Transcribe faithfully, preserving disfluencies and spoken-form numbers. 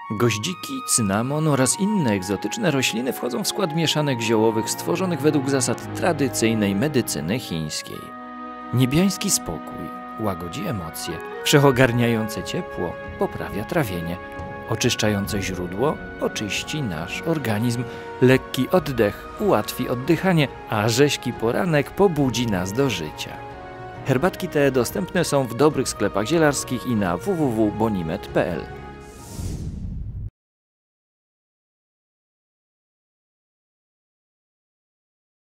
Goździki, cynamon oraz inne egzotyczne rośliny wchodzą w skład mieszanek ziołowych stworzonych według zasad tradycyjnej medycyny chińskiej. Niebiański spokój łagodzi emocje, wszechogarniające ciepło poprawia trawienie, oczyszczające źródło oczyści nasz organizm, lekki oddech ułatwi oddychanie, a rześki poranek pobudzi nas do życia. Herbatki te dostępne są w dobrych sklepach zielarskich i na w w w kropka bonimet kropka p l.